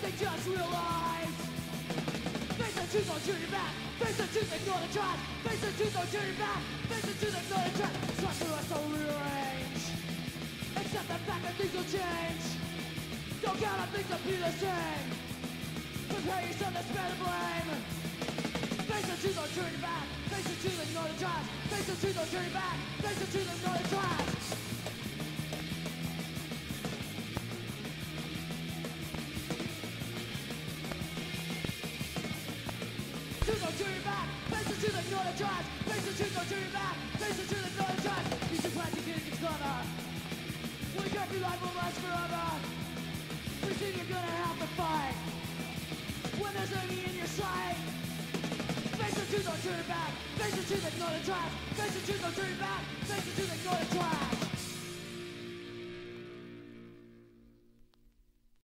they just realize. Face the truth, don't turn your back. Face the truth, ignore the trash. Face the truth, don't turn your back. Face the truth, ignore the trash. Trust the rest will rearrange. Accept the fact that things will change. Don't count on things to be the same. Prepare yourself to spare the blame. Face the truth, don't turn your back. Face the truth, ignore the trash. Face the truth, don't turn your back. Face the truth, ignore the trash. Don't turn your back, face the truth, ignore the trash. Face the truth, don't turn your back. Face the truth, ignore the trash. Use your plastic in its clever. Wake up, your life will last forever. Pretend you're gonna have to fight when there's enemy in your sight. Face the truth, don't turn your back. Face the truth, ignore the trash. Face the truth, don't turn your back. Face the truth, ignore the trash.